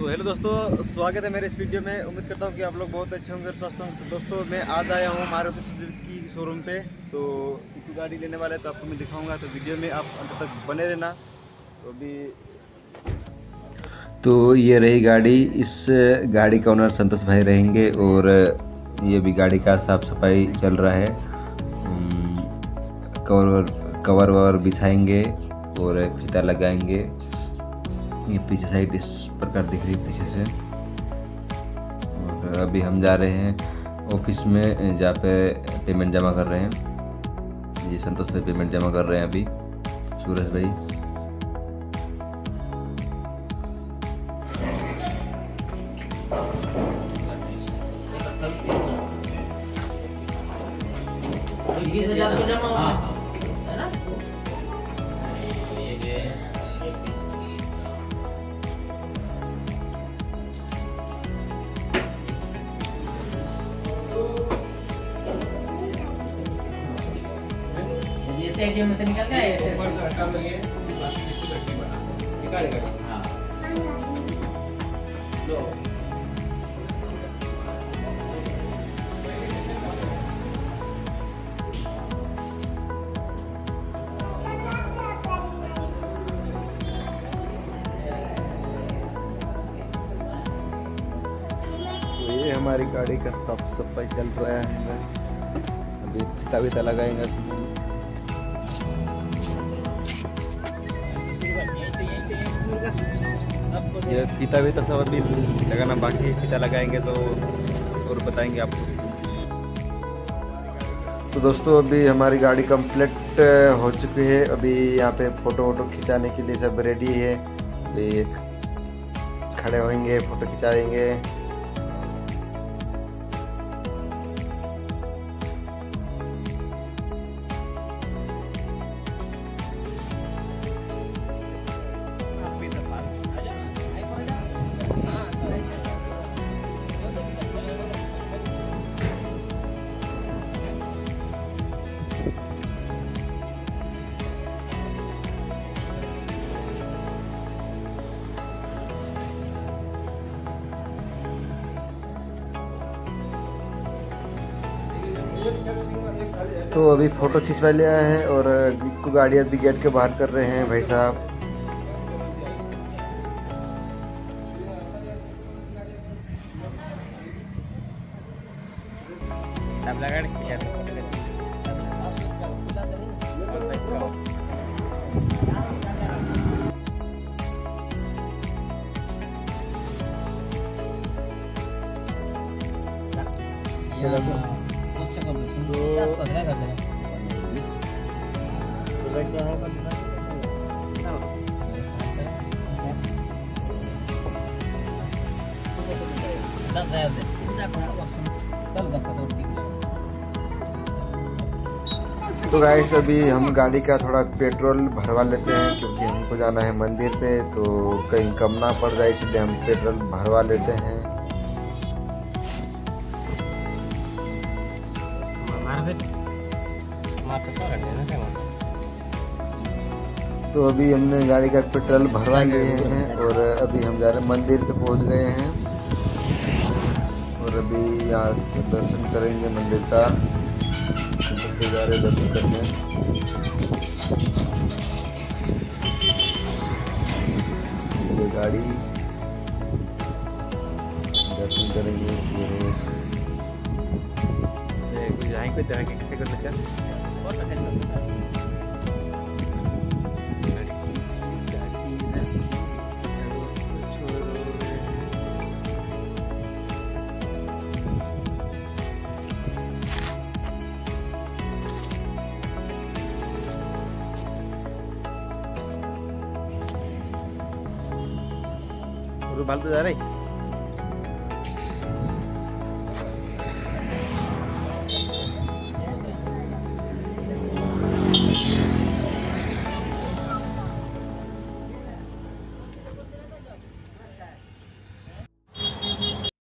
तो हेलो दोस्तों, स्वागत है मेरे इस वीडियो में। उम्मीद करता हूँ कि आप लोग बहुत अच्छे होंगे, स्वस्थ होंगे। तो दोस्तों, मैं आज आया हूँ मारुति सुजुकी की शोरूम पे। तो एक गाड़ी लेने वाला है, तो आपको मैं दिखाऊंगा। तो वीडियो में आप अंत तक बने रहना। तो अभी ये रही गाड़ी। इस गाड़ी का ओनर संतोष भाई रहेंगे और ये भी गाड़ी का साफ सफाई चल रहा है। कवर ववर बिछाएंगे और फीता लगाएंगे। ये पीछे साइड इस प्रकार दिख रही है पीछे से। और अभी हम जा रहे हैं ऑफिस में, जहाँ पे पेमेंट जमा कर रहे हैं। ये संतोष भाई पेमेंट जमा कर रहे हैं अभी, सूरज भाई। एटीएम में से निकल गया ऐसे ये हमारी गाड़ी का साफ सफाई चल रहा है। अभी फीता वीता लगाएंगे इसमें। ये फीता वीता सब अभी लगाना बाकी है। फीता लगाएंगे तो और बताएंगे आपको। तो दोस्तों, अभी हमारी गाड़ी कंप्लीट हो चुकी है। अभी यहाँ पे फोटो वोटो खिंचाने के लिए सब रेडी है। अभी खड़े होंगे, फोटो खिंचाएंगे। तो अभी फोटो खिंचवा लिया है और गाड़ी अभी गेट के बाहर कर रहे हैं भाई साहब। तो गाइस, अभी हम गाड़ी का थोड़ा पेट्रोल भरवा लेते हैं, क्योंकि हमको जाना है मंदिर पे। तो कहीं कम ना पड़ जाए, इसलिए हम पेट्रोल भरवा लेते हैं। तो अभी हमने गाड़ी का पेट्रोल भरवा लिए हैं और अभी हम जा रहे हैं मंदिर पे, पहुंच गए हैं। और अभी यहाँ दर्शन करेंगे मंदिर का। जा रहे दर्शन करने। ये गाड़ी दर्शन करेंगे। यहाँ पे तरह के कर सकते हैं। बाल तो जा रहे